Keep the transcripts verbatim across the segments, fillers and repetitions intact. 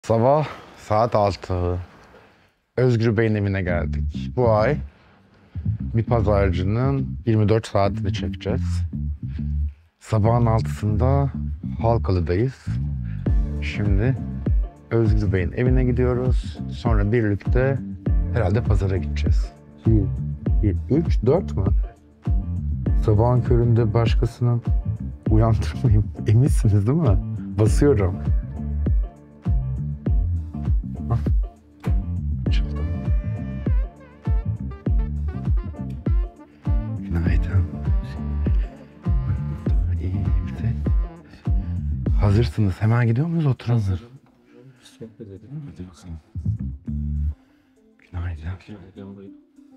Sabah saat altı. Özgür Bey'in evine geldik. Bu ay bir pazarcının yirmi dört saatini çekeceğiz. Sabahın altısında Halkalı'dayız. Şimdi Özgür Bey'in evine gidiyoruz. Sonra birlikte herhalde pazara gideceğiz. Bir, bir, üç, dört mü? Sabahın köründe başkasını uyandırmayayım. Eminsiniz değil mi? Basıyorum. Günaydın. Hazırsınız. Hemen gidiyor muyuz? Oturun. Hazırım. Sohbet edelim. Hadi bakalım. Günaydın. Günaydın, buyurun.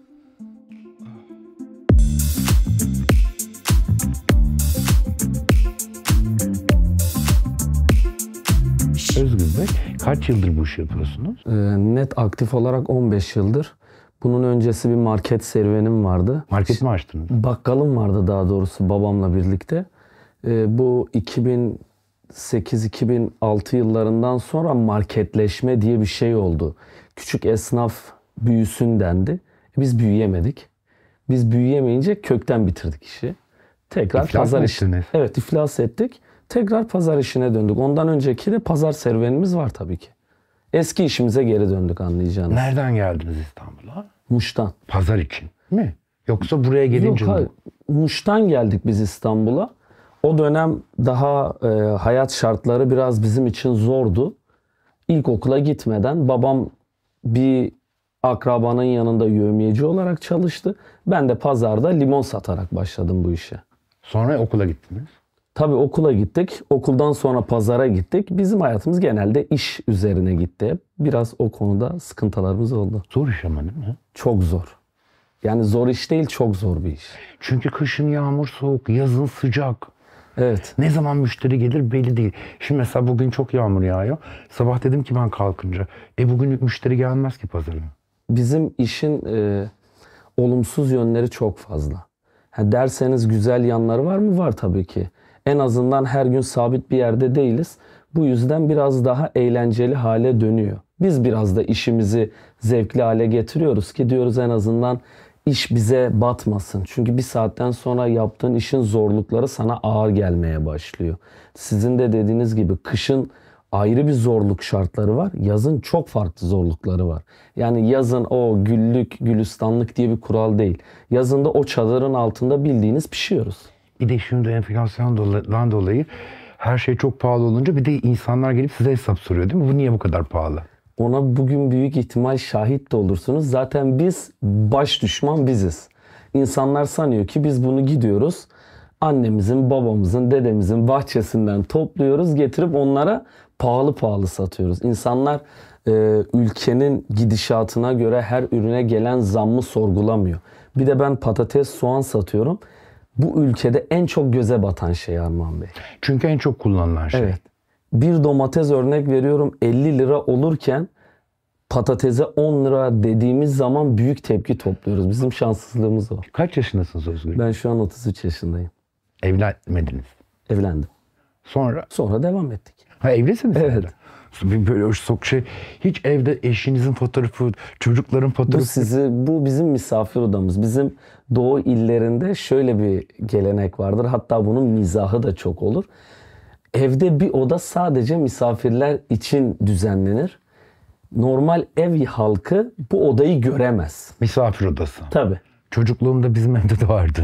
Özgür Bey, kaç yıldır bu işi yapıyorsunuz? Ee, net aktif olarak on beş yıldır. Bunun öncesi bir market serüvenim vardı. Market mi açtınız? Bakkalım vardı daha doğrusu babamla birlikte. Ee, bu iki bin sekiz iki bin altı yıllarından sonra marketleşme diye bir şey oldu. Küçük esnaf büyüsün dendi. E, biz büyüyemedik. Biz büyüyemeyince kökten bitirdik işi. Tekrar İflas pazar mı işi. ettiniz? Evet, iflas ettik. Tekrar pazar işine döndük. Ondan önceki de pazar serüvenimiz var tabii ki. Eski işimize geri döndük, anlayacağınız. Nereden geldiniz İstanbul'a? Muş'tan. Pazar için mi? Yoksa buraya gelince Yok, mi? hayır. Muş'tan geldik biz İstanbul'a. O dönem daha e, hayat şartları biraz bizim için zordu. İlkokula gitmeden babam bir akrabanın yanında yevmiyeci olarak çalıştı. Ben de pazarda limon satarak başladım bu işe. Sonra okula gittiniz. Tabii okula gittik. Okuldan sonra pazara gittik. Bizim hayatımız genelde iş üzerine gitti. Biraz o konuda sıkıntılarımız oldu. Zor iş ama değil mi? Çok zor. Yani zor iş değil, çok zor bir iş. Çünkü kışın yağmur soğuk, yazın sıcak. Evet. Ne zaman müşteri gelir belli değil. Şimdi mesela bugün çok yağmur yağıyor. Sabah dedim ki ben kalkınca, e bugün müşteri gelmez ki pazara. Bizim işin e, olumsuz yönleri çok fazla. Ha, derseniz güzel yanları var mı? Var tabii ki. En azından her gün sabit bir yerde değiliz. Bu yüzden biraz daha eğlenceli hale dönüyor. Biz biraz da işimizi zevkli hale getiriyoruz ki diyoruz en azından iş bize batmasın. Çünkü bir saatten sonra yaptığın işin zorlukları sana ağır gelmeye başlıyor. Sizin de dediğiniz gibi kışın ayrı bir zorluk şartları var. Yazın çok farklı zorlukları var. Yani yazın o güllük, gülistanlık diye bir kural değil. Yazında o çadırın altında bildiğiniz pişiyoruz. Bir de şimdi enflasyondan dolayı her şey çok pahalı olunca bir de insanlar gelip size hesap soruyor değil mi? Bu niye bu kadar pahalı? Ona bugün büyük ihtimal şahit de olursunuz. Zaten biz baş düşman biziz. İnsanlar sanıyor ki biz bunu gidiyoruz annemizin, babamızın, dedemizin bahçesinden topluyoruz, getirip onlara pahalı pahalı satıyoruz. İnsanlar e, ülkenin gidişatına göre her ürüne gelen zammı sorgulamıyor. Bir de ben patates, soğan satıyorum. Bu ülkede en çok göze batan şey Armağan Bey. Çünkü en çok kullanılan şey. Evet. Bir domates örnek veriyorum elli lira olurken patatese on lira dediğimiz zaman büyük tepki topluyoruz. Bizim şanssızlığımız o. Kaç yaşındasınız Özgür? Ben şu an otuz üç yaşındayım. Evlenmediniz. Evlendim. Sonra? Sonra devam ettik. Ha, evlisiniz Evet. hala. Bir böyle çok şey, hiç evde eşinizin fotoğrafı, çocukların Bu fotoğrafı. sizi, bu bizim misafir odamız. Bizim doğu illerinde şöyle bir gelenek vardır. Hatta bunun mizahı da çok olur. Evde bir oda sadece misafirler için düzenlenir. Normal ev halkı bu odayı göremez. Misafir odası. Tabii. Çocukluğumda bizim evde de vardı.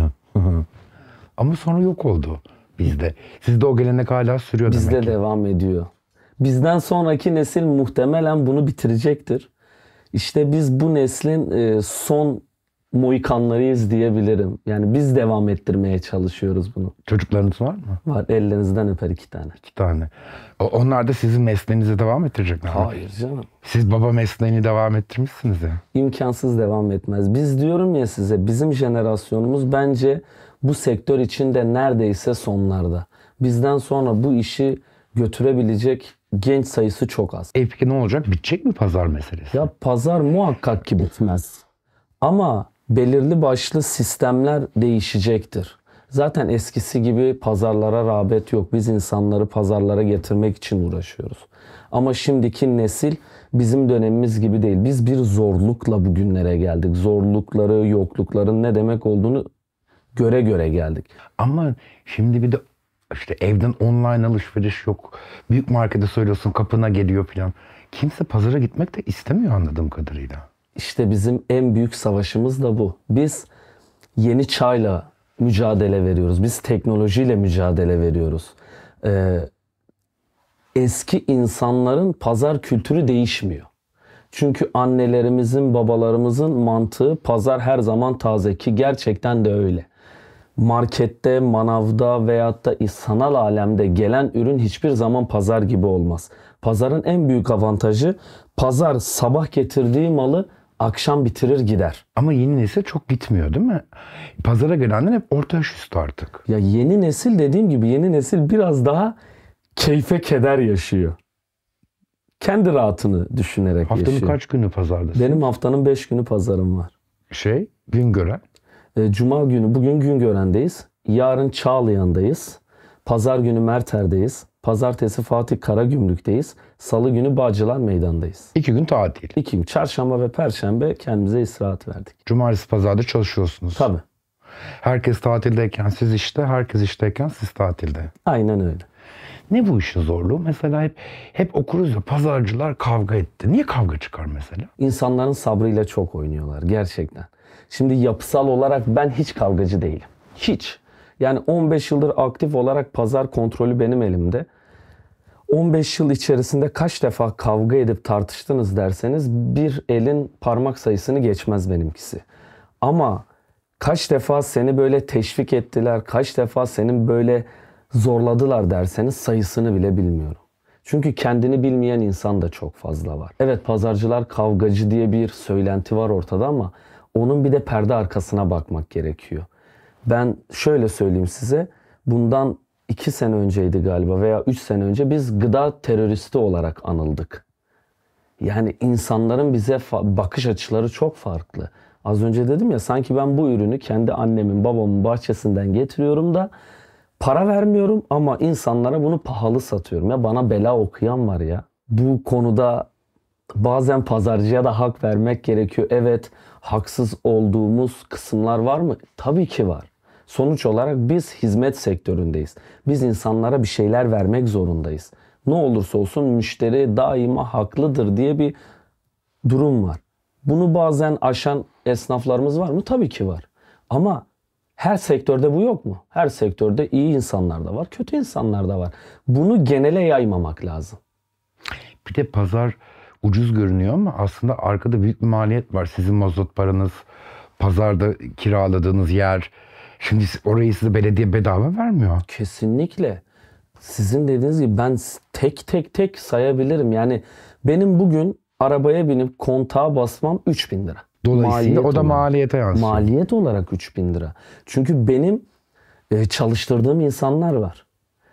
Ama sonra yok oldu bizde. Sizde o gelenek hala sürüyor Bizde demek ki. devam ediyor. Bizden sonraki nesil muhtemelen bunu bitirecektir. İşte biz bu neslin e, son Mohikanlarıyız diyebilirim. Yani biz devam ettirmeye çalışıyoruz bunu. Çocuklarınız var mı? Var, ellerinizden öper iki tane. İki tane. O- Onlar da sizin mesleğinize devam ettirecekler mi? Hayır canım. Siz baba mesleğini devam ettirmişsiniz ya. İmkansız devam etmez. Biz diyorum ya size, bizim jenerasyonumuz bence bu sektör içinde neredeyse sonlarda. Bizden sonra bu işi götürebilecek genç sayısı çok az. E peki ne olacak? Bitecek mi pazar meselesi? Ya pazar muhakkak ki bitmez. Ama belirli başlı sistemler değişecektir. Zaten eskisi gibi pazarlara rağbet yok. Biz insanları pazarlara getirmek için uğraşıyoruz. Ama şimdiki nesil bizim dönemimiz gibi değil. Biz bir zorlukla bugünlere geldik. Zorlukları, yoklukların ne demek olduğunu göre göre geldik. Ama şimdi bir de işte evden online alışveriş yok. Büyük markete söylüyorsun, kapına geliyor falan. Kimse pazara gitmek de istemiyor anladığım kadarıyla. İşte bizim en büyük savaşımız da bu. Biz yeni çağla mücadele veriyoruz. Biz teknolojiyle mücadele veriyoruz. Ee, eski insanların pazar kültürü değişmiyor. Çünkü annelerimizin, babalarımızın mantığı pazar her zaman taze, ki gerçekten de öyle. Markette, manavda veyahut da sanal alemde gelen ürün hiçbir zaman pazar gibi olmaz. Pazarın en büyük avantajı, pazar sabah getirdiği malı akşam bitirir gider. Ama yeni nesil çok gitmiyor değil mi? Pazara gelenler hep orta yaş üstü artık. Ya yeni nesil, dediğim gibi yeni nesil biraz daha keyfe keder yaşıyor. Kendi rahatını düşünerek Haftanın yaşıyor. kaç günü pazardasın? Benim haftanın beş günü pazarım var. Şey, Güngören. E, Cuma günü bugün Güngören'deyiz. Yarın Çağlayan'dayız. Pazar günü Merter'deyiz. Pazartesi Fatih Karagümrük'teyiz. Salı günü Bağcılar Meydan'dayız. İki gün tatil. İki gün. Çarşamba ve Perşembe kendimize istirahat verdik. Cumartesi, pazarda çalışıyorsunuz. Tabii. Herkes tatildeyken siz işte, herkes işteyken siz tatilde. Aynen öyle. Ne bu işin zorluğu? Mesela hep hep okuruz ya, pazarcılar kavga etti. Niye kavga çıkar mesela? İnsanların sabrıyla çok oynuyorlar gerçekten. Şimdi yapısal olarak ben hiç kavgacı değilim. Hiç. Yani on beş yıldır aktif olarak pazar kontrolü benim elimde. on beş yıl içerisinde kaç defa kavga edip tartıştınız derseniz bir elin parmak sayısını geçmez benimkisi. Ama kaç defa seni böyle teşvik ettiler, kaç defa senin böyle zorladılar derseniz sayısını bile bilmiyorum. Çünkü kendini bilmeyen insan da çok fazla var. Evet, pazarcılar kavgacı diye bir söylenti var ortada ama onun bir de perde arkasına bakmak gerekiyor. Ben şöyle söyleyeyim size, bundan iki sene önceydi galiba veya üç sene önce biz gıda teröristi olarak anıldık. Yani insanların bize bakış açıları çok farklı. Az önce dedim ya, sanki ben bu ürünü kendi annemin, babamın bahçesinden getiriyorum da para vermiyorum ama insanlara bunu pahalı satıyorum. Ya bana bela okuyan var ya. Bu konuda bazen pazarcıya da hak vermek gerekiyor. Evet, haksız olduğumuz kısımlar var mı? Tabii ki var. Sonuç olarak biz hizmet sektöründeyiz. Biz insanlara bir şeyler vermek zorundayız. Ne olursa olsun müşteri daima haklıdır diye bir durum var. Bunu bazen aşan esnaflarımız var mı? Tabii ki var. Ama her sektörde bu yok mu? Her sektörde iyi insanlar da var, kötü insanlar da var. Bunu genele yaymamak lazım. Bir de pazar ucuz görünüyor ama aslında arkada büyük bir maliyet var. Sizin mazot paranız, pazarda kiraladığınız yer. Şimdi orayı size belediye bedava vermiyor. Kesinlikle. Sizin dediğiniz gibi ben tek tek tek sayabilirim. Yani benim bugün arabaya binip kontağa basmam üç bin lira. Dolayısıyla Maliyet o da olarak. maliyete yansıyor. Maliyet olarak üç bin lira. Çünkü benim e, çalıştırdığım insanlar var.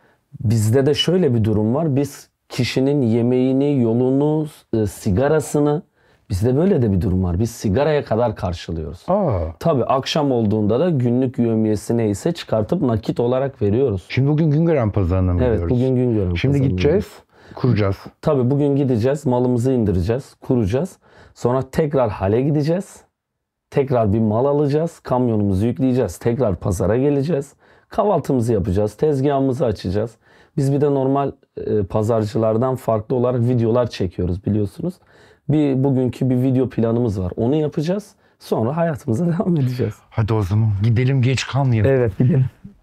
Bizde de şöyle bir durum var. Biz kişinin yemeğini, yolunu, e, sigarasını, bizde böyle de bir durum var. Biz sigaraya kadar karşılıyoruz. Aa. Tabii akşam olduğunda da günlük yevmiyesi neyse çıkartıp nakit olarak veriyoruz. Şimdi bugün Güngören pazarına mı Evet, gidiyoruz? bugün Güngören Şimdi pazarına gideceğiz, kuracağız. Tabii bugün gideceğiz, malımızı indireceğiz, kuracağız. Sonra tekrar hale gideceğiz. Tekrar bir mal alacağız, kamyonumuzu yükleyeceğiz. Tekrar pazara geleceğiz. Kahvaltımızı yapacağız, tezgahımızı açacağız. Biz bir de normal e, pazarcılardan farklı olarak videolar çekiyoruz biliyorsunuz. Bir bugünkü bir video planımız var. Onu yapacağız. Sonra hayatımıza devam edeceğiz. Hadi o zaman gidelim, geç kalmayalım. Evet, gidelim.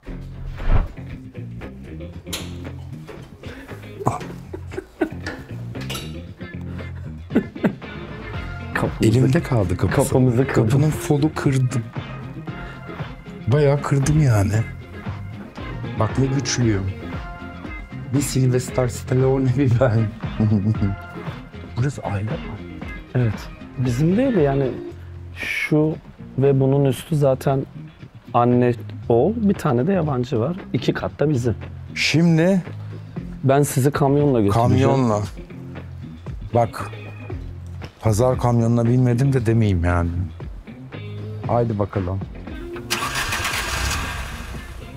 Elimde kaldı kapısı. Kapımızı kırdım. Kapının folu kırdım. Bayağı kırdım yani. Bak ne güçlüyüm. Bir Sylvester Stallone bir ben. Burası aile mi? Evet. Bizim değil de yani şu ve bunun üstü zaten anne, oğul, bir tane de yabancı var. İki katta bizim. Şimdi Ben sizi kamyonla götüreceğim. kamyonla. Bak. Pazar kamyonuna binmedim de demeyeyim yani. Haydi bakalım.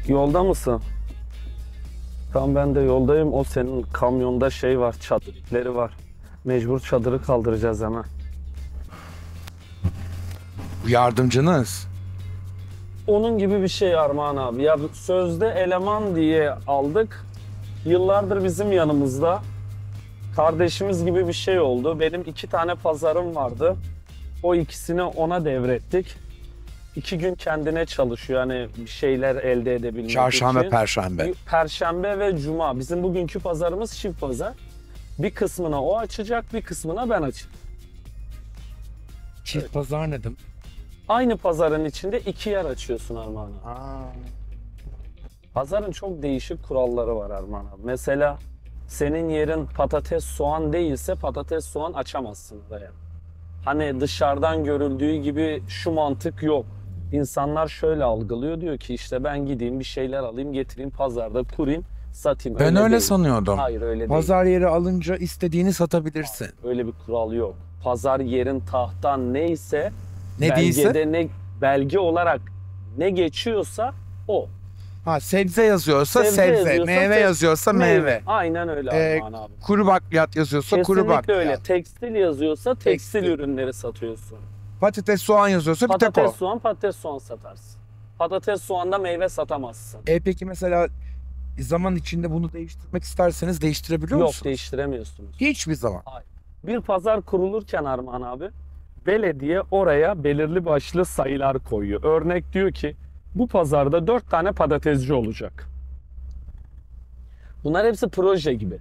Yolda mısın? Tam ben de yoldayım. O senin kamyonda şey var, çadırları var. Mecbur çadırı kaldıracağız hemen. Bu yardımcınız. Onun gibi bir şey Armağan abi. Ya sözde eleman diye aldık. Yıllardır bizim yanımızda. Kardeşimiz gibi bir şey oldu. Benim iki tane pazarım vardı. O ikisini ona devrettik. İki gün kendine çalışıyor. Yani bir şeyler elde edebilmek Çarşamba, için. perşembe. Perşembe ve cuma. Bizim bugünkü pazarımız çift pazar. Bir kısmına o açacak, bir kısmına ben açacağım. Çift pazar ne demek? Aynı pazarın içinde iki yer açıyorsun Armağan abi. Pazarın çok değişik kuralları var Armağan abi. Mesela senin yerin patates, soğan değilse patates, soğan açamazsın oraya. Hani dışarıdan görüldüğü gibi şu mantık yok. İnsanlar şöyle algılıyor, diyor ki işte ben gideyim bir şeyler alayım, getireyim pazarda kurayım, satayım. Ben öyle değil. sanıyordum. Hayır öyle değil. Pazar yeri alınca istediğini satabilirsin. Öyle bir kural yok. Pazar yerin tahtan neyse, Ne değilse? belgede ne belge olarak ne geçiyorsa o. Ha, sebze yazıyorsa sebze, yazıyorsa meyve se- yazıyorsa meyve. Aynen öyle Ee, Armağan abi. Kuru bakliyat yazıyorsa kuru Kesinlikle bakliyat. öyle. Tekstil yazıyorsa tekstil, Tekstil. ürünleri satıyorsun. Patates, soğan yazıyorsa bir tek Patates, o. soğan, patates, soğan satarsın. Patates, soğanda meyve satamazsın. E peki mesela zaman içinde bunu değiştirmek isterseniz değiştirebiliyor Yok, musunuz? değiştiremiyorsunuz. Hiçbir zaman. Bir pazar kurulurken Armağan abi, belediye oraya belirli başlı sayılar koyuyor. Örnek diyor ki bu pazarda dört tane patatesci olacak. Bunlar hepsi proje gibi.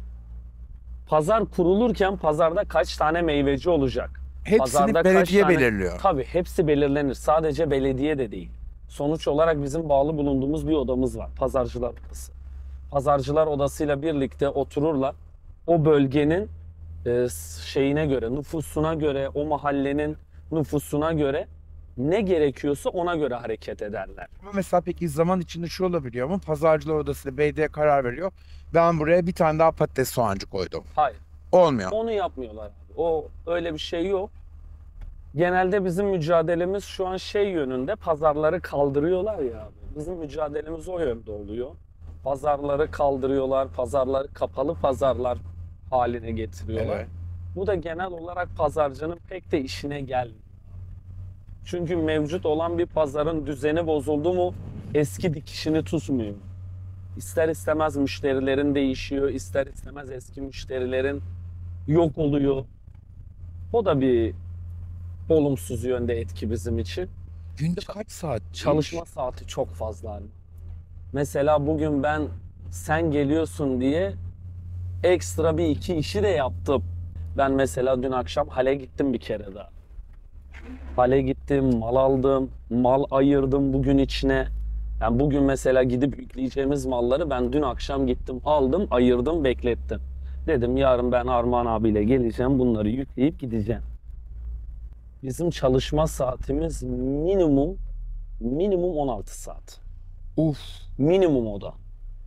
Pazar kurulurken pazarda kaç tane meyveci olacak? Hepsini Pazarda kaç belediye tane- belirliyor. Tabii hepsi belirlenir. Sadece belediye de değil. Sonuç olarak bizim bağlı bulunduğumuz bir odamız var. Pazarcılar Odası. Pazarcılar Odası'yla birlikte otururlar. O bölgenin e, şeyine göre, nüfusuna göre, o mahallenin nüfusuna göre ne gerekiyorsa ona göre hareket ederler. Ama mesela peki zaman içinde şu olabiliyor mu? Pazarcılar Odası'yla belediye karar veriyor. Ben buraya bir tane daha patates soğancı koydum. Hayır. Olmuyor. Onu yapmıyorlar abi. O öyle bir şey yok. Genelde bizim mücadelemiz şu an şey yönünde, pazarları kaldırıyorlar ya abi. Bizim mücadelemiz o yönde oluyor. Pazarları kaldırıyorlar, pazarları kapalı pazarlar haline getiriyorlar. Evet. Bu da genel olarak pazarcının pek de işine gelmiyor. Çünkü mevcut olan bir pazarın düzeni bozuldu mu eski dikişini tutmuyor. İster istemez müşterilerin değişiyor, ister istemez eski müşterilerin yok oluyor. O da bir olumsuz yönde etki bizim için. Günde kaç saat? Çalışma saati çok fazla. Mesela bugün ben sen geliyorsun diye ekstra bir iki işi de yaptım. Ben mesela dün akşam hale gittim bir kere daha. Hale gittim, mal aldım, mal ayırdım bugün içine. Yani bugün mesela gidip yükleyeceğimiz malları ben dün akşam gittim, aldım, ayırdım, beklettim. Dedim yarın ben Armağan abiyle geleceğim, bunları yükleyip gideceğim. Bizim çalışma saatimiz minimum minimum on altı saat. Uf. Minimum o da.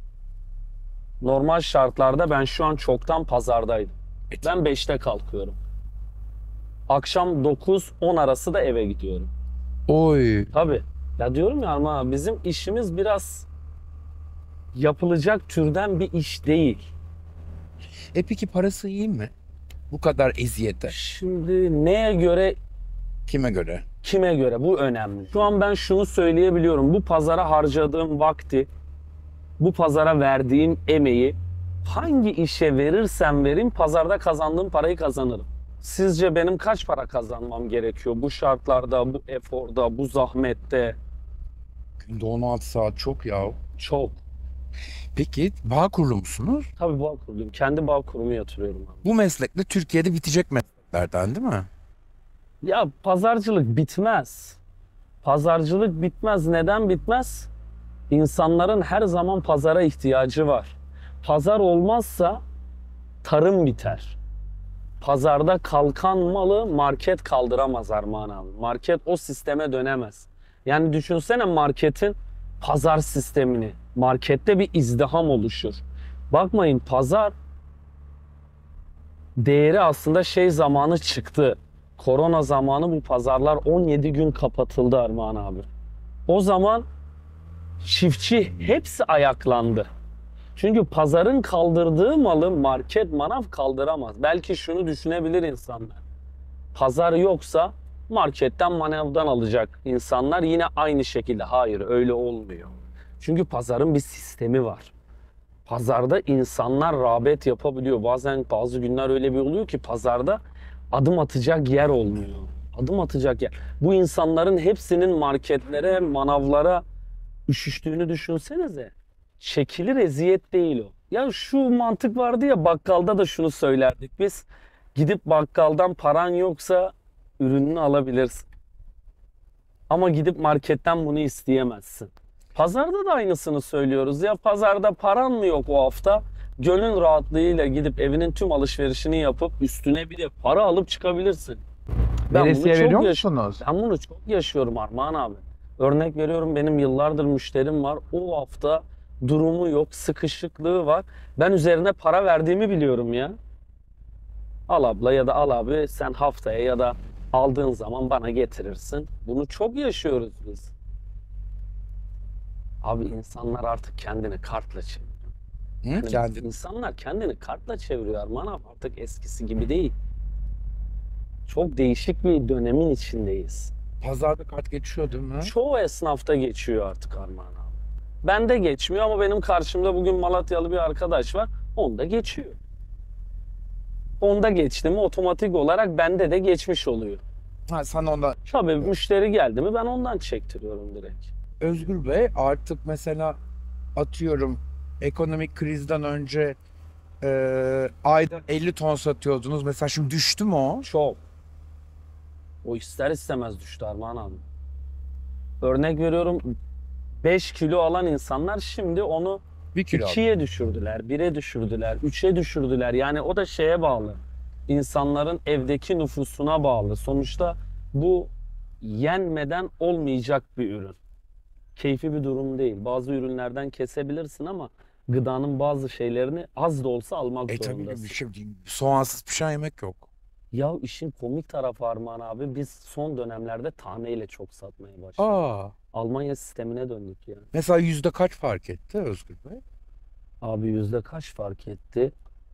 Normal şartlarda ben şu an çoktan pazardaydım. Ben beşte kalkıyorum. Akşam dokuz on arası da eve gidiyorum. Oy. Tabii. Ya diyorum ya ama bizim işimiz biraz yapılacak türden bir iş değil. E peki parası iyi mi? Bu kadar eziyete. Şimdi neye göre, Kime göre? kime göre bu önemli. Şu an ben şunu söyleyebiliyorum. Bu pazara harcadığım vakti, bu pazara verdiğim emeği hangi işe verirsem vereyim pazarda kazandığım parayı kazanırım. Sizce benim kaç para kazanmam gerekiyor bu şartlarda, bu eforda, bu zahmette? Günde on altı saat çok ya. Çok. Peki bağ kurulu musunuz? Tabii bağ kuruluyum. Kendi bağ kurumu yatırıyorum abi. Bu meslekle Türkiye'de bitecek mesleklerden değil mi? Ya pazarcılık bitmez. Pazarcılık bitmez. Neden bitmez? İnsanların her zaman pazara ihtiyacı var. Pazar olmazsa tarım biter. Pazarda kalkan malı market kaldıramaz Armağan abi. Market o sisteme dönemez. Yani düşünsene marketin pazar sistemini. Markette bir izdiham oluşur. Bakmayın pazar değeri aslında şey zamanı çıktı. Korona zamanı bu pazarlar on yedi gün kapatıldı Armağan abi. O zaman çiftçi hepsi ayaklandı. Çünkü pazarın kaldırdığı malı market, manav kaldıramaz. Belki şunu düşünebilir insanlar. Pazar yoksa marketten, manavdan alacak insanlar yine aynı şekilde. Hayır, öyle olmuyor. Çünkü pazarın bir sistemi var. Pazarda insanlar rağbet yapabiliyor. Bazen bazı günler öyle bir oluyor ki pazarda adım atacak yer olmuyor. Adım atacak yer. Bu insanların hepsinin marketlere, manavlara üşüştüğünü düşünsenize. Çekilir eziyet değil o. Ya şu mantık vardı ya, bakkalda da şunu söylerdik biz. Gidip bakkaldan paran yoksa ürününü alabilirsin. Ama gidip marketten bunu isteyemezsin. Pazarda da aynısını söylüyoruz. Ya pazarda paran mı yok o hafta? Gönül rahatlığıyla gidip evinin tüm alışverişini yapıp üstüne bir de para alıp çıkabilirsin. Ben Veresiye bunu çok veriyor yaş- musunuz? Ben bunu çok yaşıyorum Armağan abi. Örnek veriyorum, benim yıllardır müşterim var. O hafta durumu yok, sıkışıklığı var. Ben üzerine para verdiğimi biliyorum ya. Al abla ya da al abi, sen haftaya ya da aldığın zaman bana getirirsin. Bunu çok yaşıyoruz biz. Abi insanlar artık kendini kartla çeviriyor. Hı? Yani Kendin. İnsanlar kendini kartla çeviriyor Arman abi. Artık eskisi gibi değil. Çok değişik bir dönemin içindeyiz. Pazarda kart geçiyor değil mi? Çoğu esnafta geçiyor artık Armağan abi. Bende geçmiyor ama benim karşımda bugün Malatyalı bir arkadaş var. Onda geçiyor. Onda geçti mi otomatik olarak bende de geçmiş oluyor. Ha, sen onda. Tabii müşteri geldi mi ben ondan çektiriyorum direkt. Özgür Bey, artık mesela atıyorum ekonomik krizden önce e, ayda elli ton satıyordunuz. Mesela şimdi düştü mü o? Çok. O ister istemez düştü Armağan abi. Örnek veriyorum, beş kilo alan insanlar şimdi onu Bir kilo. ikiye düşürdüler, bire düşürdüler, üçe düşürdüler. Yani o da şeye bağlı. İnsanların evdeki nüfusuna bağlı. Sonuçta bu yenmeden olmayacak bir ürün. Keyfi bir durum değil. Bazı ürünlerden kesebilirsin ama gıdanın bazı şeylerini az da olsa almak E tabii zorundasın. bir şey diyeyim. Soğansız pişen yemek yok. Ya işin komik tarafı Armağan abi, biz son dönemlerde taneyle çok satmaya başladık. Aa. Almanya sistemine döndük ya. Mesela yüzde kaç fark etti Özgür Bey? Abi yüzde kaç fark etti?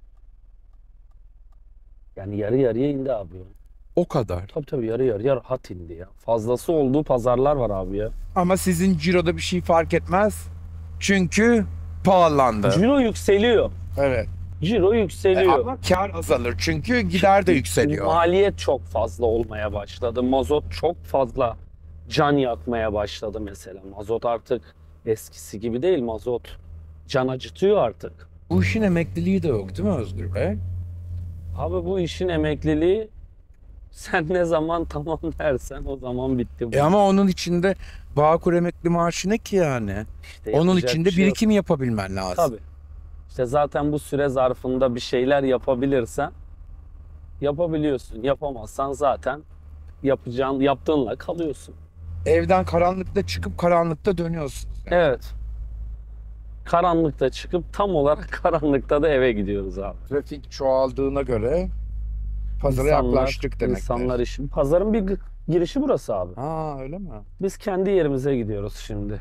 Yani yarı yarıya indi abi ya. O kadar. Tabii tabii yarı yarıya rahat indi ya. Fazlası olduğu pazarlar var abi ya. Ama sizin ciroda bir şey fark etmez. Çünkü pahalandı. Ciro yükseliyor. Evet. Ciro E, yükseliyor. ama kar azalır çünkü gider de yükseliyor. Maliyet çok fazla olmaya başladı. Mazot çok fazla can yakmaya başladı mesela. Mazot artık eskisi gibi değil. Mazot can acıtıyor artık. Bu işin emekliliği de yok değil mi Özgür Bey? Abi bu işin emekliliği, sen ne zaman tamam dersen o zaman bitti bu. E ama onun içinde Bağkur emekli maaşı ne ki yani? İşte Onun yapacak içinde bir şey yok. birikim yapabilmen lazım. Tabii. İşte zaten bu süre zarfında bir şeyler yapabilirsen yapabiliyorsun. Yapamazsan zaten yapacağın, yaptığınla kalıyorsun. Evden karanlıkta çıkıp karanlıkta dönüyorsunuz. yani. Evet. Karanlıkta çıkıp tam olarak karanlıkta da eve gidiyoruz abi. Trafik çoğaldığına göre pazara İnsanlar- yaklaştık demektir. İnsanlar işi. Pazarın bir g- girişi burası abi. Ha öyle mi? Biz kendi yerimize gidiyoruz şimdi.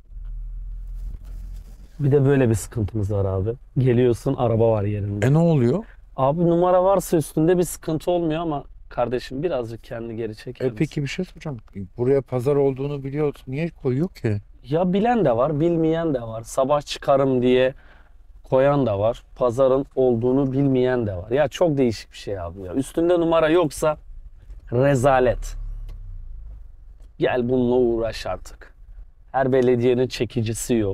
Bir de böyle bir sıkıntımız var abi. Geliyorsun, araba var yerinde. E ne oluyor? Abi numara varsa üstünde bir sıkıntı olmuyor ama kardeşim birazcık kendi geri çeker E misin? peki bir şey soracağım. Buraya pazar olduğunu biliyorsun. Niye koyuyor ki? Ya bilen de var, bilmeyen de var. Sabah çıkarım diye koyan da var. Pazarın olduğunu bilmeyen de var. Ya çok değişik bir şey abi ya. Üstünde numara yoksa rezalet. Gel bununla uğraş artık. Her belediyenin çekicisi yok.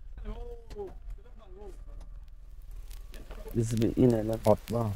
Biz bir inelim. Atla.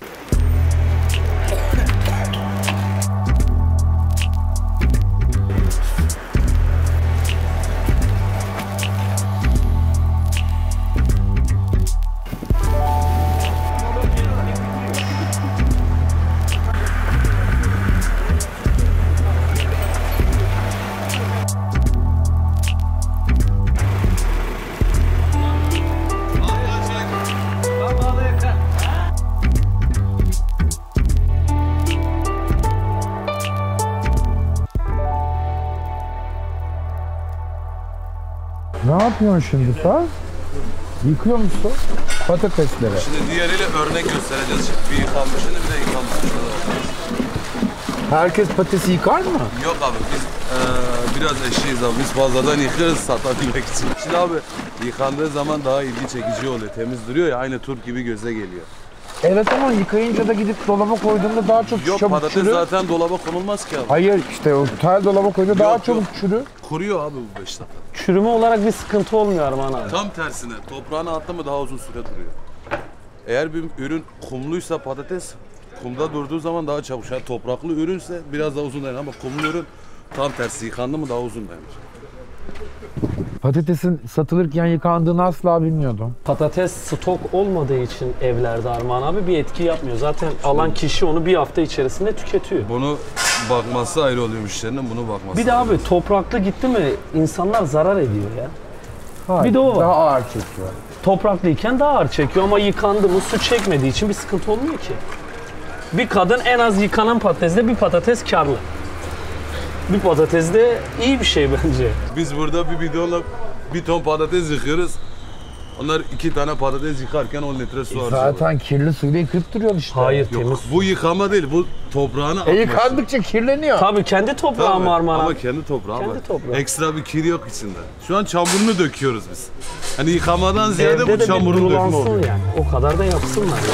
yapıyorsun şimdi sen? Yıkıyor musun patatesleri? Şimdi diğeriyle örnek göstereceğiz. Şimdi bir yıkanmışını bir de yıkanmışını da bakacağız. Herkes patatesi yıkar mı? Yok abi biz eee, biraz eşiyiz abi. Biz fazladan yıkıyoruz satabilmek için. Şimdi abi yıkandığı zaman daha ilgi çekici oluyor. Temiz duruyor ya, aynı turp gibi göze geliyor. Evet ama yıkayınca da gidip dolaba koyduğunda daha çok Yok çabuk patates çürür. zaten dolaba konulmaz ki abi. Hayır işte o tel dolaba koyunca daha Yok, çabuk yok. çürür. Kuruyor abi bu beş dakika. Çürüme olarak bir sıkıntı olmuyor Armağan abi. Tam tersine toprağına attı mı daha uzun süre duruyor. Eğer bir ürün kumluysa patates kumda durduğu zaman daha çabuk. Yani topraklı ürünse biraz daha uzun dayanır ama kumlu ürün tam tersi yıkandı mı daha uzun dayanır. Patatesin satılırken yıkandığını asla bilmiyordum. Patates stok olmadığı için evlerde Armağan abi bir etki yapmıyor. Zaten alan kişi onu bir hafta içerisinde tüketiyor. Bunu bakması ayrı oluyor müşterinin, bunu bakması. Bir de ayrı. abi topraklı gitti mi insanlar zarar ediyor ya. Hayır, Bir de o var. daha ağır çekiyor. Topraklıyken daha ağır çekiyor ama yıkandı mı su çekmediği için bir sıkıntı olmuyor ki. Bir kadın en az yıkanan patatesle bir patates karlı. Bir patates de iyi bir şey bence. Biz burada bir bidonla bir ton patates yıkıyoruz. Onlar iki tane patates yıkarken on litre su harcıyorlar. Zaten kirli suyla yıkayıp duruyorsun işte. Hayır Yok, temiz. bu yıkama değil, bu toprağını E atması. yıkandıkça kirleniyor. Tabii kendi toprağı Tabii, mı Armağan ama abi? kendi toprağı Kendi var. toprağı. Ekstra bir kir yok içinde. Şu an çamurunu döküyoruz biz. Hani yıkamadan ziyade Evde bu de bir çamurun dökümü durulansın oluyor. yani. O kadar da yapsınlar ya.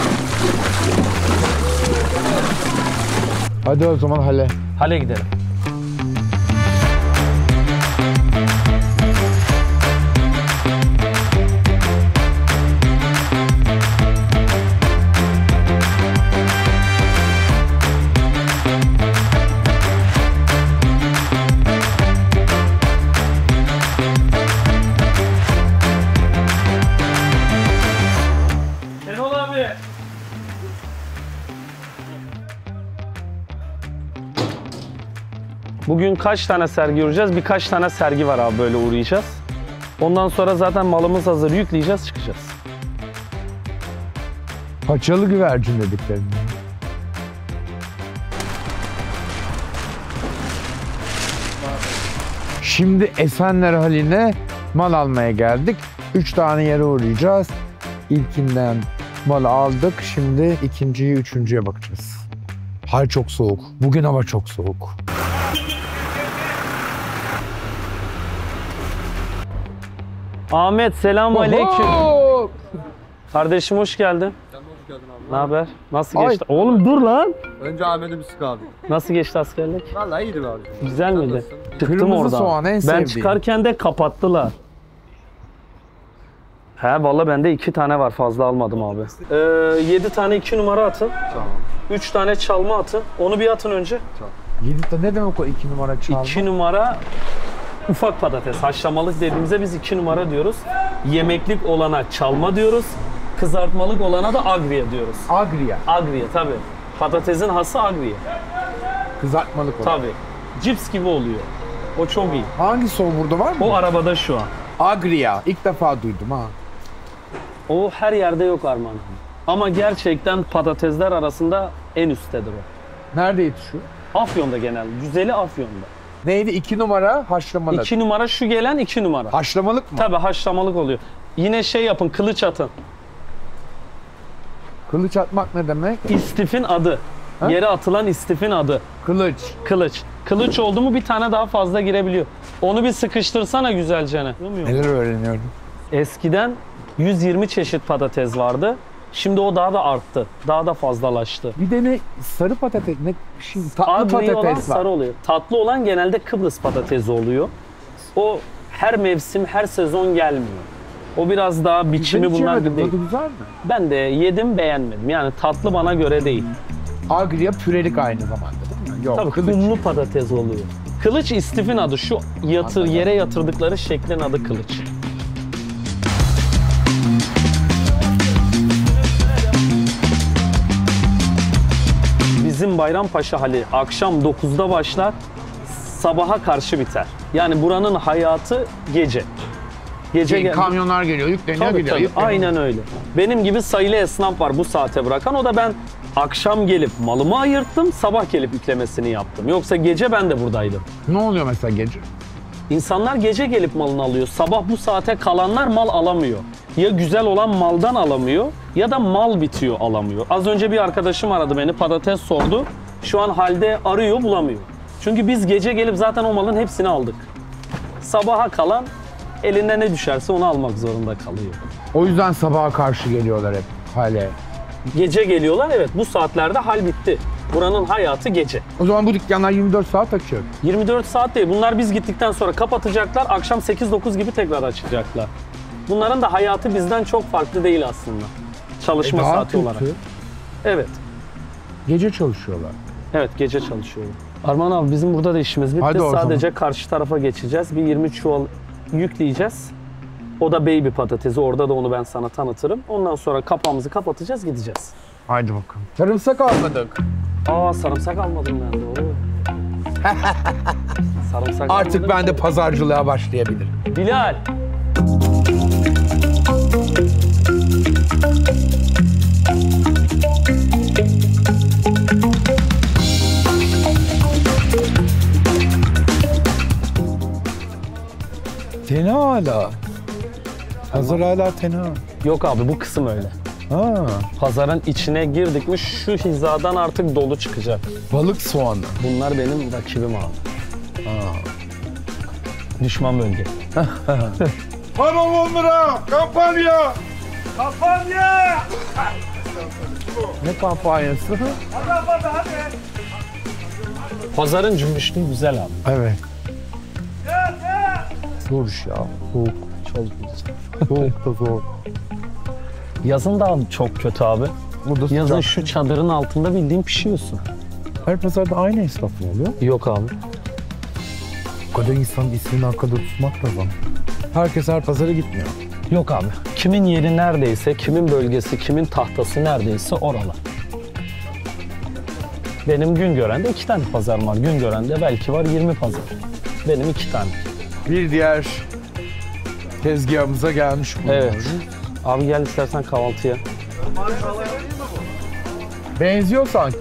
Hadi o zaman hale. Hale gidelim. Erol abi. Bugün kaç tane sergi uğrayacağız? Birkaç tane sergi var abi böyle uğrayacağız. Ondan sonra zaten malımız hazır yükleyeceğiz çıkacağız. Paçalı güvercin dediklerini. Şimdi Esenler Hali'ne mal almaya geldik. Üç tane yere uğrayacağız. İlkinden mal aldık. Şimdi ikinciyi, üçüncüye bakacağız. Hal çok soğuk. Bugün hava çok soğuk. Ahmet selamun aleyküm. Oho! Kardeşim hoş geldin. Sen hoş geldin abi. Ne haber? Nasıl Ay. geçti? Oğlum dur lan. Önce Ahmet'e bir sık abi. Nasıl geçti askerlik? Vallahi iyiydi be abi. Güzel Sen miydi? nasılsın? Çıktım Kırmızı oradan. soğan en ben sevdiğim. çıkarken de kapattılar. He valla bende iki tane var fazla almadım abi. Ee, yedi tane iki numara atın. Tamam. Üç tane çalma atın. Onu bir atın önce. Yedi tane ne demek o iki numara çalma? İki numara ufak patates. Haşlamalık dediğimizde biz iki numara diyoruz. Yemeklik olana çalma diyoruz. Kızartmalık olana da agriye diyoruz. Agria. Agriye tabii. Patatesin hası agriye. Kızartmalık olan. Tabii. Cips gibi oluyor. O çok iyi. Hangisi o burada var mı? O arabada şu an. Agria. İlk defa duydum ha. O her yerde yok Arman. Ama gerçekten patatesler arasında en üsttedir o. Nerede yetişiyor? Afyon'da genel. Güzeli Afyon'da. Neydi? İki numara haşlamalık. İki numara şu gelen iki numara. Haşlamalık mı? Tabii haşlamalık oluyor. Yine şey yapın, kılıç atın. Kılıç atmak ne demek? İstifin adı. Ha? Yere atılan istifin adı. Kılıç. Kılıç. Kılıç oldu mu bir tane daha fazla girebiliyor. Onu bir sıkıştırsana güzelce. Neler öğreniyorum? Eskiden yüz yirmi çeşit patates vardı. Şimdi o daha da arttı. Daha da fazlalaştı. Bir de ne? Sarı patates. Ne? Şimdi tatlı Agri olan patates var. sarı oluyor. Tatlı olan genelde Kıbrıs patatesi oluyor. O her mevsim, her sezon gelmiyor. O biraz daha biçimi Ben hiç bunlar yemedim. gibi değil. Tadı güzel mi? Ben de yedim beğenmedim. Yani tatlı bana göre değil. Agria pürelik aynı zamanda değil mi? Yok. Tabii kılıç. kumlu patates oluyor. Kılıç istifin adı. Şu yatır, yere yatırdıkları şeklin adı kılıç. Bizim Bayrampaşa Hali akşam dokuzda başlar, sabaha karşı biter. Yani buranın hayatı gece. Gece Şey, gel- kamyonlar geliyor, yükleniyor Tabii, gidiyor. tabii. yükleniyor. Aynen öyle. Benim gibi sayılı esnaf var bu saate bırakan. O da ben akşam gelip malımı ayırttım, sabah gelip yüklemesini yaptım. Yoksa gece ben de buradaydım. Ne oluyor mesela gece? İnsanlar gece gelip malını alıyor. Sabah bu saate kalanlar mal alamıyor. Ya güzel olan maldan alamıyor ya da mal bitiyor alamıyor. Az önce bir arkadaşım aradı beni, patates sordu. Şu an halde arıyor, bulamıyor. Çünkü biz gece gelip zaten o malın hepsini aldık. Sabaha kalan eline ne düşerse onu almak zorunda kalıyor. O yüzden sabaha karşı geliyorlar hep hale. Gece geliyorlar, evet, bu saatlerde hal bitti. Buranın hayatı gece. O zaman bu dükkanlar yirmi dört saat açıyor. yirmi dört saat değil. Bunlar biz gittikten sonra kapatacaklar. Akşam sekiz dokuz gibi tekrar açacaklar. Bunların da hayatı bizden çok farklı değil aslında. Çalışma E daha saati kötü. olarak. Evet. Gece çalışıyorlar. Evet, gece çalışıyorum. Arman abi bizim burada da işimiz bitti. Hadi o Sadece zaman. karşı tarafa geçeceğiz. Bir yirmi çuval yükleyeceğiz. O da baby patatesi. Orada da onu ben sana tanıtırım. Ondan sonra kapağımızı kapatacağız, gideceğiz. Haydi bakalım. Sarımsak almadık. Aa, sarımsak almadım ben de. Oo. Sarımsak Artık almadım. ben de pazarcılığa başlayabilirim. Bilal. Tena hala. Pazar hala tena. Yok abi, bu kısım öyle. Ha, Pazarın içine girdik mi şu hizadan artık dolu çıkacak. balık soğanı. Bunlar benim rakibim abi. Düşman bölge. Tamam on lira. Kampanya. Kampanya. Ne kampanyası? Pazarın cümbüşlüğü güzel abi. Evet. Zor iş ya. Soğuk. Çok güzel. Soğuk da zor. Yazın da çok kötü abi. Burada Yazın sıcak. şu çadırın altında bildiğin pişiyorsun. Her pazarda aynı esnaf mı oluyor? Yok abi. O kadar insanın ismini arkada tutmak da zor. Herkes her pazara gitmiyor. Yok abi. Kimin yeri neredeyse, kimin bölgesi, kimin tahtası neredeyse oralar. Benim Güngören'de iki tane pazarım var. Güngören'de belki var yirmi pazar. Benim iki tane. Bir diğer tezgahımıza gelmiş bulunuyoruz. Evet. Abi gel istersen kahvaltıya. Benziyor sanki.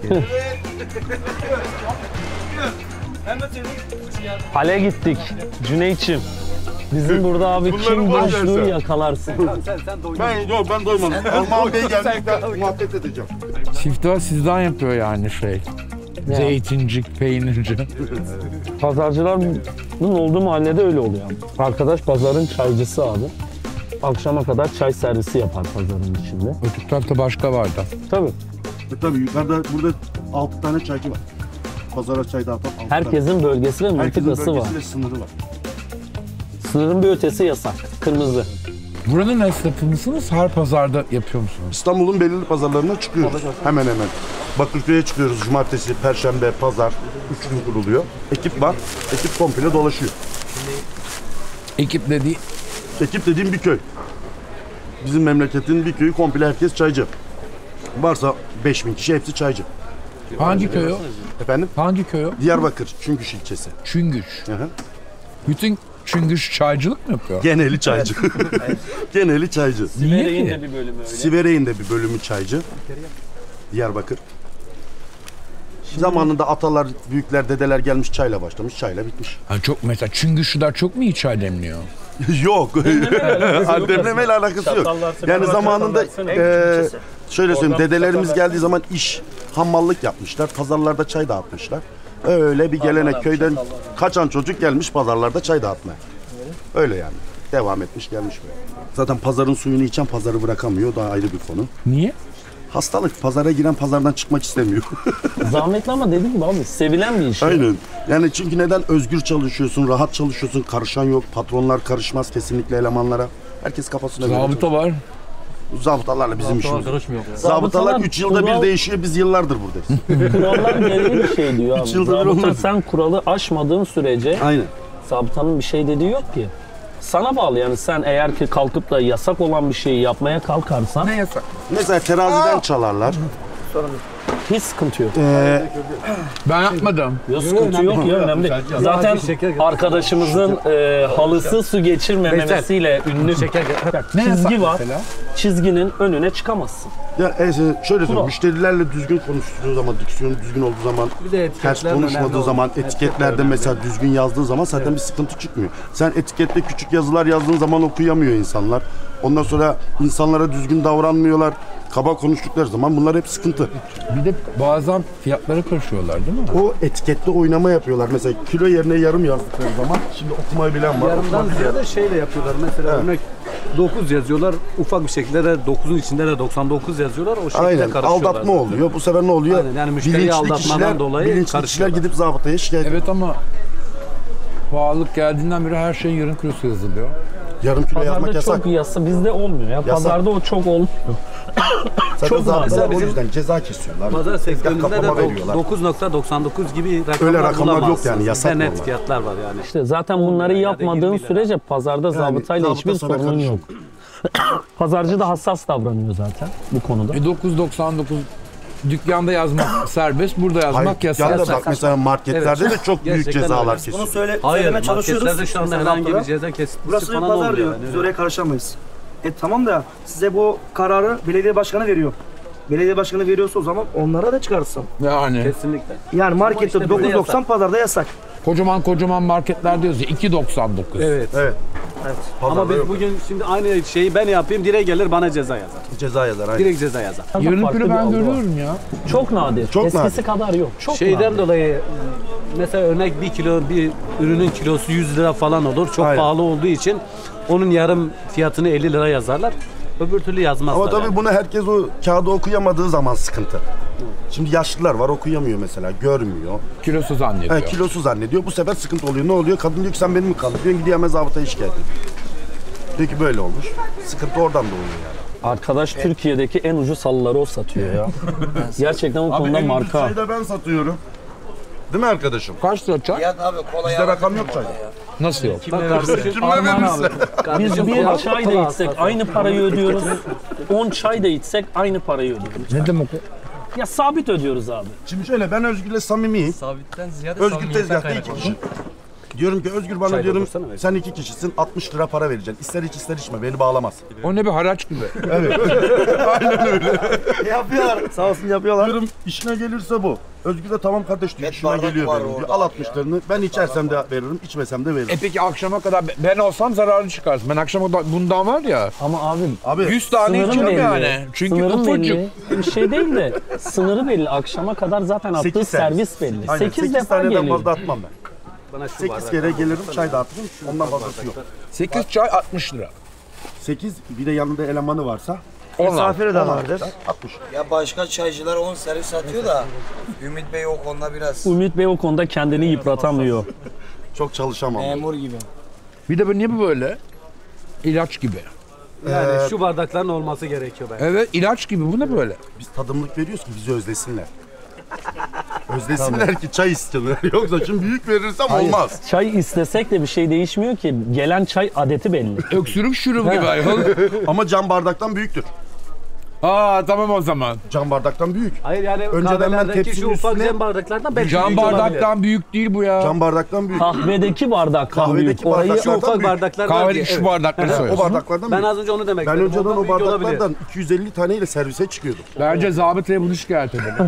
Hale gittik. Cüneyt'ciğim. Bizim burada abi Bunları kim boş ver boşluğu sen. yakalarsın. Ben yok ben doymadım. Armağan Bey geldiğinde muhabbet edeceğim. Çiftler sizden yapıyor yani şey. Ne? Zeytincik, peynirci. Pazarcıların olduğu mahallede öyle oluyor abi. Arkadaş pazarın çaycısı abi. Akşama kadar çay servisi yapar pazarın içinde. Öteki tarafta başka vardı. Tabii. E, tabii yukarıda burada altı tane çaycı var. Pazara çay dağıtan altı tane. Herkesin bölgesi ve Herkesin mıntıkası var. bölgesiyle sınırı var. Sınırın bir ötesi yasak. Kırmızı. Buranın esnafı mısınız? Her pazarda yapıyor musunuz? İstanbul'un belirli pazarlarına çıkıyoruz. Hemen hemen. Bakırköy'e çıkıyoruz. Cumartesi, perşembe, pazar. Üç gün kuruluyor. Ekip var. Ekip komple dolaşıyor. Ekip dediği Ekip dediğim bir köy. Bizim memleketin bir köyü komple herkes çaycı. Varsa beş bin kişi hepsi çaycı. hangi köy o? Efendim? Hangi köy o? Diyarbakır, Çüngüş ilçesi. Çüngüş. Hı hı. Bütün Çüngüş çaycılık mı yapıyor? Geneli çaycı. Geneli çaycı. Niye Siverek'in ki? de bir bölümü öyle. Siverek'in de bir bölümü çaycı. Diyarbakır. Zamanında atalar, büyükler, dedeler gelmiş çayla başlamış, çayla bitmiş. Ha, çok mesela Çüngüşlüler çok mu iyi çay demliyor? Yok. Demlemeyle alakası yok. Yani zamanında eee şöyle söyleyeyim, dedelerimiz geldiği zaman iş, hammallık yapmışlar, pazarlarda çay dağıtmışlar. Öyle bir gelenek, köyden kaçan çocuk gelmiş pazarlarda çay dağıtmaya. Öyle yani. Devam etmiş gelmiş böyle. Zaten pazarın suyunu içen pazarı bırakamıyor, o da ayrı bir konu. Niye? Hastalık, pazara giren pazardan çıkmak istemiyor. Zahmetli ama dediğim gibi abi sevilen bir iş. ya. Aynen. Yani çünkü neden özgür çalışıyorsun, rahat çalışıyorsun, karışan yok, patronlar karışmaz kesinlikle elemanlara. Herkes kafasına göre. Zabıta var. Zabıtalarla bizim işimiz. Zabıtalar Zabıtalar üç yılda kural- bir değişiyor, biz yıllardır buradayız. Kurallar gereği bir şey diyor abi. Üç yılda bir Zabıta olmaz. sen kuralı aşmadığın sürece Aynen. zabıtanın bir şey dediği yok ki. Sana bağlı yani sen eğer ki kalkıp da yasak olan bir şeyi yapmaya kalkarsan Ne yasak? Mesela teraziden çalarlar. Hiç sıkıntı yok. Ee, Ben yapmadım. Yok sıkıntı yok ya önemli. Zaten arkadaşımızın e, halısı su geçirmemesiyle ünlü çizgi var. Çizginin önüne çıkamazsın. ya e, şöyle söyleyeyim, müşterilerle düzgün konuştuğu zaman, diksiyonu düzgün olduğu zaman, ters konuşmadığı zaman, etiketlerde mesela düzgün yazdığı zaman zaten bir sıkıntı çıkmıyor. Sen etikette küçük yazılar yazdığın zaman okuyamıyor insanlar. Ondan sonra insanlara düzgün davranmıyorlar. Kaba konuştukları zaman bunlar hep sıkıntı. Bir de bazen fiyatları karışıyorlar değil mi? O etikette oynama yapıyorlar. Mesela kilo yerine yarım yazdıkları zaman şimdi okumayı bilen var. Yarımdan ziyade şeyle yapıyorlar. Mesela örnek dokuz yazıyorlar. Ufak bir şekilde de dokuzun içinde de doksan dokuz yazıyorlar. O şekilde Aynen, karışıyorlar. aldatma oluyor. Bu sefer ne oluyor? Aynen, yani müşteriyi aldatmadan kişiler, dolayı bilinçli kişiler karışıyorlar. gidip zabıtaya şikayet ediyor. Evet ama pahalılık geldiğinden beri her şeyin yarım kilosu yazılıyor. Yarım kilo yazmak Pazarda yasak. çok yasa bizde olmuyor ya. Pazarda o çok olmuyor. Zaten çok zabıtalar nadir. o yüzden ceza kesiyorlar. Pazar sektöründe de kapama veriyorlar. dokuz nokta doksan dokuz gibi rakamlar Öyle rakamlar yok bulamazsınız. yani, yasak Bizde net normal. fiyatlar var yani. İşte zaten bunları yapmadığın sürece pazarda zabıtayla zabıta hiçbir sana sorunun karışıyor. yok. Pazarcı da hassas davranıyor zaten bu konuda. E dokuz doksan dokuz dükkanda yazmak serbest, burada yazmak Hayır, yasak. dükkanda bak mesela marketlerde de çok büyük Gerçekten cezalar öyle. kesiyor. Bunu söyle, Hayır, söylemeye çalışıyoruz. marketlerde şu anda Mesela herhangi bir haftada. ceza kesintisi Burası bir falan pazar olmuyor. diyor. Yani. Biz oraya karışamayız. E tamam da size bu kararı belediye başkanı veriyor. Belediye başkanı veriyorsa o zaman onlara da çıkarırsın. Yani Kesinlikle. Yani markette işte böyle dokuz doksan yasak. pazarda yasak. kocaman kocaman marketlerde yazıyor iki doksan dokuz. Evet. Evet. Ama Pazarda biz yok. bugün şimdi aynı şeyi ben yapayım, direkt gelir bana ceza yazar. Ceza yazar. Aynen. Direkt ceza yazar. Yarım Farklı kilo bir ben algı var. görüyorum ya. Çok nadir. Çok Eskisi nadir. kadar yok. Çok Şeyden nadir. dolayı mesela örnek bir kilo bir ürünün kilosu yüz lira falan olur. Çok Aynen. pahalı olduğu için onun yarım fiyatını elli lira yazarlar. Öbür türlü yazmazlar. Ama tabii yani. bunu herkes o kağıdı okuyamadığı zaman sıkıntı. Şimdi yaşlılar var, okuyamıyor mesela, görmüyor. Kilosu zannediyor. Ha, kilosu zannediyor. Bu sefer sıkıntı oluyor. Ne oluyor? Kadın diyor ki sen beni mi kandırıyorsun? Gidiyor hemen zabıtaya şikayet ediyor. Diyor ki böyle olmuş. Sıkıntı oradan doğuyor yani. Arkadaş Türkiye'deki en ucuz halıları o satıyor ya. Gerçekten o konuda en ucuz marka. çayı da ben satıyorum. Değil mi arkadaşım? Kaç lira çay? Bizde rakam yok çayda. Nasıl yok? Kimle verirse. Biz bir çay da içsek aynı parayı ödüyoruz. on çay da içsek aynı parayı ödüyoruz. Ne demek o? Ya sabit ödüyoruz abi. Şimdi şöyle, ben Özgür'le samimiyim. Sabitten ziyade Özgür tezgahta iki kişi. Diyorum ki Özgür bana Çay diyorum doldursana be. sen iki kişisin altmış lira para vereceksin. İster iç ister içme, beni bağlamaz. O ne bir haraç gibi. Yapıyorlar. Sağ olsun yapıyorlar. Diyorum işine gelirse bu. Özgür de tamam kardeş diyor, işine geliyor benim diyor. Al altmışlarını, ben içersem de veririm, içmesem de veririm. E peki akşama kadar ben olsam zararlı çıkarsın. Ben akşama kadar bundan var ya Ama abim Abi yüz tane sınırı içiyorum belli. yani. Çünkü Sınırı ufacık. belli. Bir şey değil de sınırı belli. Akşama kadar zaten attığı sekiz servis belli. Aynen, sekiz sekiz defa taneden geliyor. fazla atmam ben. Bana şu sekiz bardak- kere gelirim, çay dağıtırım. Ondan fazlası yok. sekiz çay altmış lira. sekiz bir de yanında elemanı varsa Onlar. Misafiri de vardır. altmış. Ya başka çaycılar on servis atıyor da Ümit Bey o konuda biraz Ümit Bey o konuda kendini yıpratamıyor. Çok çalışamam. memur gibi. Bir de bu niye bu böyle? İlaç gibi. Yani şu bardakların olması gerekiyor bence. Evet ilaç gibi bu ne böyle? Biz tadımlık veriyoruz ki bizi özlesinler. Özlesinler ki çay istiyorlar. Yoksa şimdi büyük verirsem olmaz. Çay istesek de bir şey değişmiyor ki. Gelen çay adeti belli. Öksürük şurubu gibi ayol. Ama cam bardaktan büyüktür. Aa tamam o zaman. Cam bardaktan büyük. Hayır yani Önceden ben kahvelerdeki şu tepsinin ufak üstüne- cam bardaklardan belki Cam büyük olabilir. bardaktan büyük değil bu ya. Cam bardaktan büyük. Kahvedeki bardaktan Kahvedeki büyük. Orayı bardaklar- Şu ufak büyük. bardaklar var Kahvedeki diye, şu evet. bardakları O söylüyorsun. bardaklardan Ben büyük. az önce onu demek Ben istedim. önceden Ondan o büyük olabilir. bardaklardan iki yüz elli taneyle servise çıkıyordum. Bence zabıtaya bunu şikayet edelim.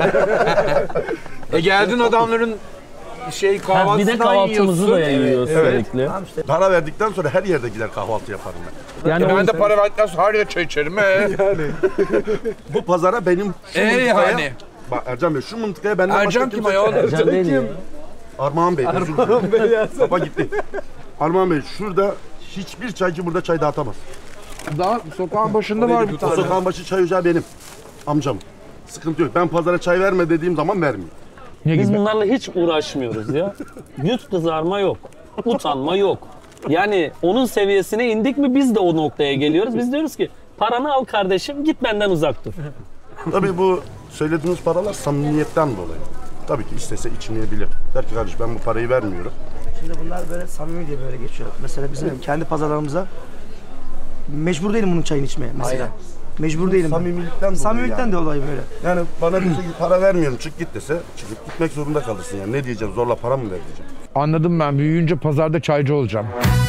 e geldin adamların şey Ha, kahvaltısından bir de kahvaltımızı da yiyorsun. yiyoruz sürekli. Para verdikten sonra her yerde gider kahvaltı yaparım ben. Yani E o- ben de para verdikten sonra her yerde çay içerim. He. Bu pazara benim şu E mıntıkaya... yani. Bak Ercan Bey şu mıntıkaya benden Ercan başka kim kimse- ayol? Ercan değil ya. Armağan Bey. Armağan Bey ya. Baba gitti. Armağan Bey şurada hiçbir çaycı burada çay dağıtamaz. Daha sokağın başında var bir O tane. sokağın başı çay ocağı benim. Amcam. Sıkıntı yok. Ben pazara çay verme dediğim zaman vermiyor. Ne Biz gibi? bunlarla hiç uğraşmıyoruz ya. Yüz kızarma yok. Utanma yok. Yani onun seviyesine indik mi biz de o noktaya geliyoruz. Biz diyoruz ki paranı al kardeşim git benden uzak dur. Tabii bu söylediğiniz paralar samimiyetten dolayı. Tabii ki istese içmeyebilir. Der ki kardeş ben bu parayı vermiyorum. Şimdi bunlar böyle samimi diye böyle geçiyor. Mesela bizim kendi pazarlarımıza mecbur değilim bunun çayını içmeye mesela. Aynen. Mecbur değilim. Samimilikten dolayı Samimilikten yani. de dolayı böyle. Yani bana dese ki para vermiyorum çık git dese çıkıp gitmek zorunda kalırsın yani. Ne diyeceğim zorla para mı ver diyeceğim. Anladım ben. Büyüyünce pazarda çaycı olacağım.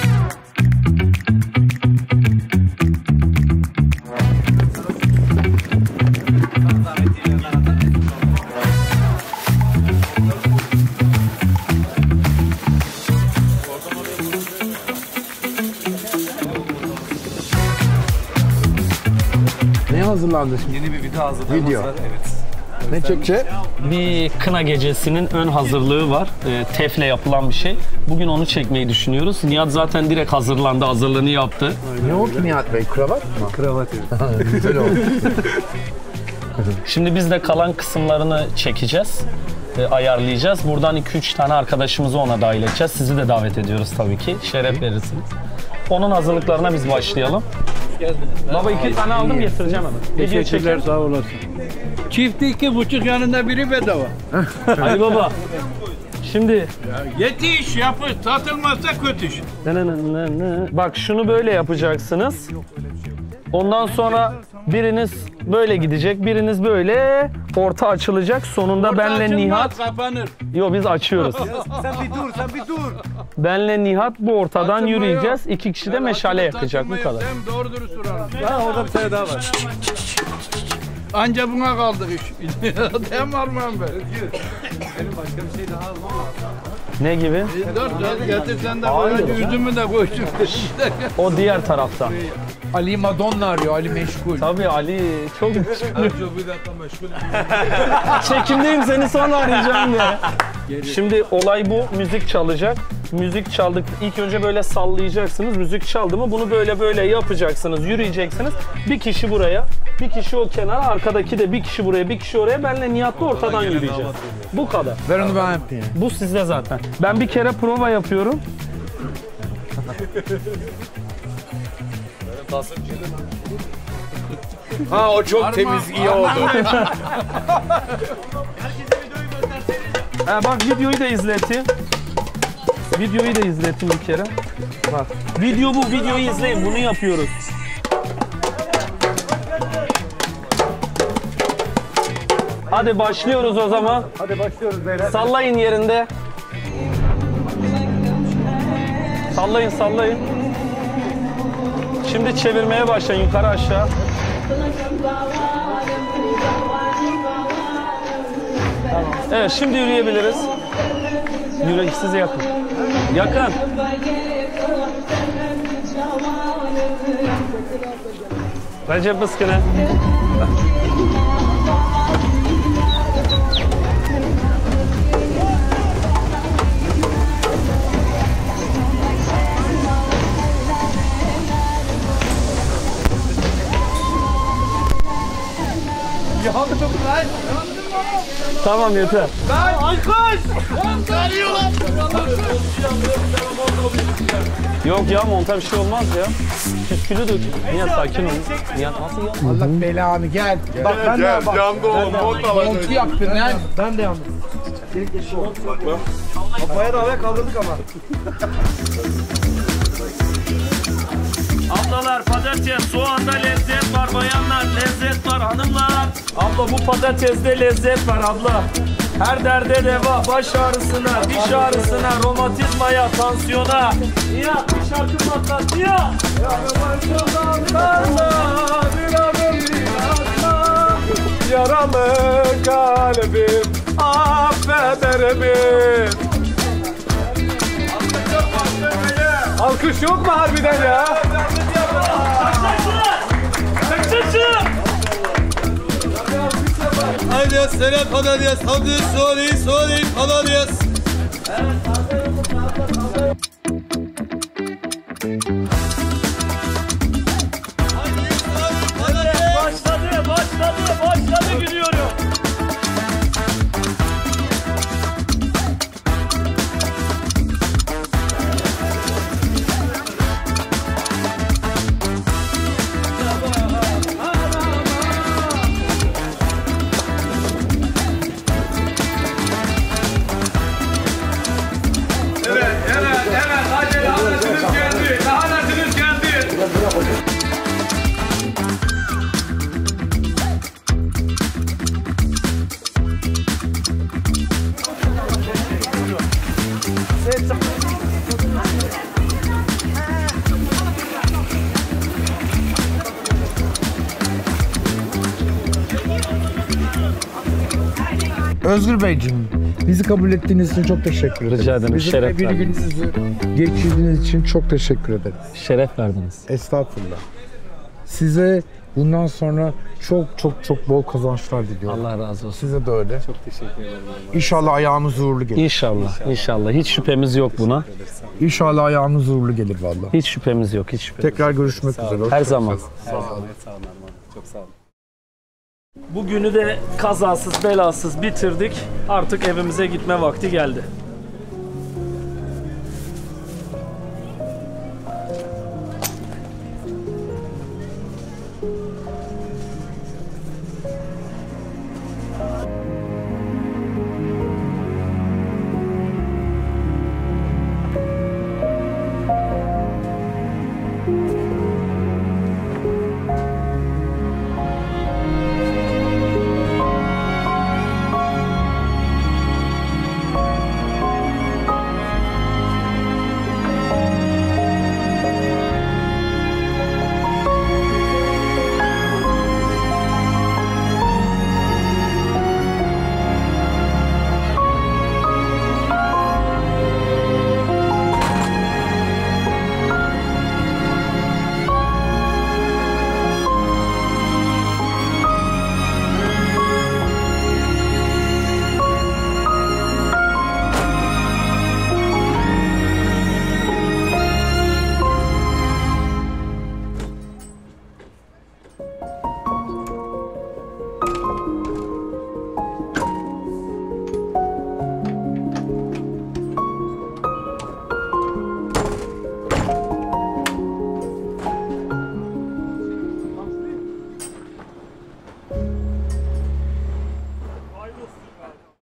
Ne hazırlandı şimdi? Yeni bir video hazırlamamız Video. var. Evet. Ne çekecek? Bir kına gecesinin ön hazırlığı var. E, tefle yapılan bir şey. Bugün onu çekmeyi düşünüyoruz. Nihat zaten direkt hazırlandı, hazırlığını yaptı. Ne oldu Nihat Bey? Kravat mı? Kravat evet. Güzel oldu. Şimdi biz de kalan kısımlarını çekeceğiz. E, ayarlayacağız. Buradan iki üç tane arkadaşımızı ona dahil edeceğiz. Sizi de davet ediyoruz tabii ki. Şeref verirsiniz. Onun hazırlıklarına biz başlayalım. Baba iki tane aldım getireceğim hemen. Video Teşekkürler, çekelim. sağ olasın. Çifti iki buçuk, yanında biri bedava. Ali baba. Şimdi Yetiş, yapış, satılmazsa kötü iş. bak şunu böyle yapacaksınız. Ondan sonra biriniz böyle gidecek, biriniz böyle orta açılacak. Sonunda Orta benle açılmaz, Nihat. kapanır. Yo biz açıyoruz. Sen bir dur, sen bir dur. Benle Nihat bu ortadan Açılma yürüyeceğiz. İki kişi de meşale Açılıp yakacak bu satılmayı kadar. Sen doğru dürüst sorarım. Ha orada bir tane daha var. Anca buna kaldık iş. Dem varmam ben. Benim başka bir şey daha almam lazım. Ne gibi? Dört dört getirsen de böyle yüzümü de koştum. O diğer tarafta. Ali Madonna arıyor. Ali meşgul. Tabii Ali çok Bir dakika meşgul. çekimdeyim, seni sonra arayacağım ya. Şimdi olay bu. Müzik çalacak. Müzik çaldık. İlk önce böyle sallayacaksınız. Müzik çaldı mı bunu böyle böyle yapacaksınız. Yürüyeceksiniz. Bir kişi buraya, bir kişi o kenara, arkadaki de bir kişi buraya, bir kişi oraya. Benle Nihat'la ortadan yürüyeceğiz. Bu kadar. Ver onu ben yapayım. Bu sizde zaten. Ben bir kere prova yapıyorum. Ha o çok temiz, iyi oldu. Ha, bak videoyu da izleteyim. Videoyu da izleteyim bir kere. Bak. Video bu. Videoyu izleyin. Bunu yapıyoruz. Hadi başlıyoruz o zaman. Hadi başlıyoruz beyler. Sallayın yerinde. Sallayın, sallayın. Şimdi çevirmeye başlayın yukarı aşağı. Evet, şimdi yürüyebiliriz. Yürü, size yakın. Yakın. Recep Bıskıne. Tamam yeter. Yok ya monta bir şey olmaz ya. Püskülü dök. Nihat sakin ol. Nihat nasıl ya? Allah belanı gel. Bak ben de bak. Yandı oğlum mont alacak. Montu yaktın lan. Ben de yandım. Bayağı da havaya kaldırdık ama. Ablalar patates, soğanda lezzet var, bayanlar lezzet var, hanımlar. Abla bu patateste lezzet var abla. Her derde deva, baş ağrısına, diş ağrısına, romatizmaya, tansiyona. Ya bir şarkı patlat ya. Yaralı kalbim affeder mi? Alkış yok mu harbiden ya? Haydi selam patates, hadi sorry sorry patates. Başladı, başladı, başladı gülüyorum. Evet, evet, evet. Özgür Beyciğim, bizi kabul ettiğiniz için çok teşekkür ederiz. Rica ederim, Bizimle şeref bir verdiniz. gününüzü geçirdiğiniz için çok teşekkür ederiz. Şeref verdiniz. Estağfurullah. Size bundan sonra çok çok çok bol kazançlar diliyorum. Allah razı olsun. Size de öyle. Çok teşekkür ederim. İnşallah ayağınız uğurlu gelir. İnşallah, inşallah. Hiç şüphemiz yok buna. İnşallah ayağınız uğurlu gelir vallahi. Hiç şüphemiz yok, hiç şüphemiz yok. Tekrar görüşmek üzere. Her zaman. Sağ olun. Sağ olun Armağan. Çok sağ olun. Bugünü de kazasız belasız bitirdik. Artık evimize gitme vakti geldi.